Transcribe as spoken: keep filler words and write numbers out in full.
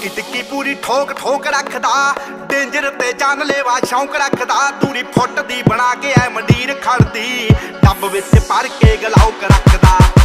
ਟਿੱਕੀ ਟਿੱਕੀ ਪੂਰੀ ਠੋਕ ਠੋਕ ਰੱਖਦਾ, ਡੇਂਜਰ ਤੇ ਜਾਨਲੇਵਾ ਸ਼ੌਂਕ ਰੱਖਦਾ। ਦੂਰੀ ਫੁੱਟ ਦੀ ਬਣਾ ਕੇ ਐ ਮੰਡੀਰ ਖੜਦੀ, ਡੱਬ ਵਿੱਚ ਭਰ ਕੇ ਗਲਾਉਕ ਰੱਖਦਾ।